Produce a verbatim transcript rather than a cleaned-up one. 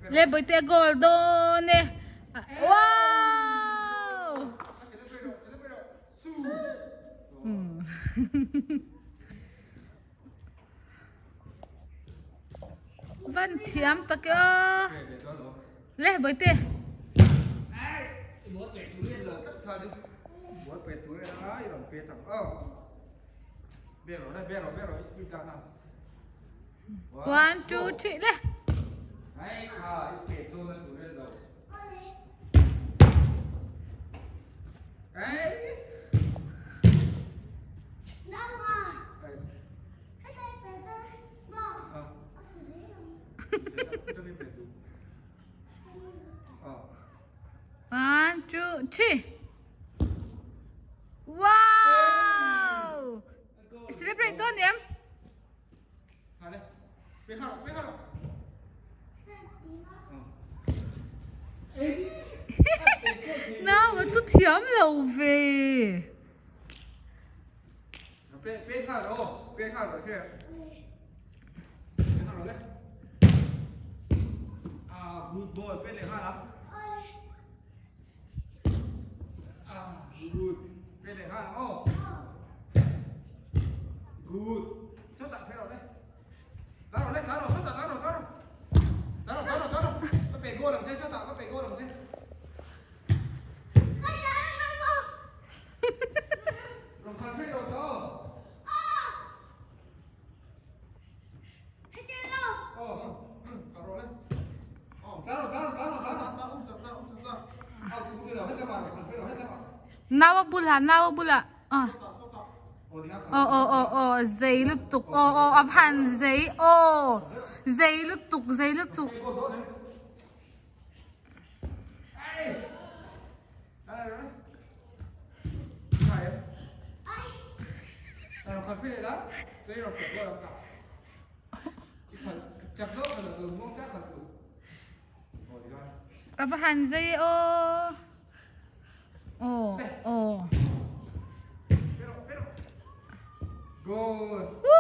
Le boite goldo ne. Wow. Văn thiam ta kia. Le boite. One, two, three, le. One, two, three. Wow! Celebrate don't em? Nào mà chút thiếm lầu về. Bên khác đâu? Bên khác rồi chứ? Bên khác rồi đấy. À, good boy, bên này khác lắm. À, good. Bên này khác lắm. Oh. Good. Sao tặng thế rồi đấy? Đá rồi đấy, đá rồi, sao tặng đá rồi, đá rồi. Đá rồi, đá rồi, đá rồi. Nó phải go làm thế, sao tặng nó phải go làm thế. Làm sao thế rồi đó? Nào bula, nào bula. Ờ. Ờ ờ ờ ờ, giấy lướt tục. Ờ ờ, áp hẳn giấy. Ờ. Giấy lướt tục, giấy lướt tục. Áp hẳn giấy. Ờ. Ồ, ồ. Good. Woo!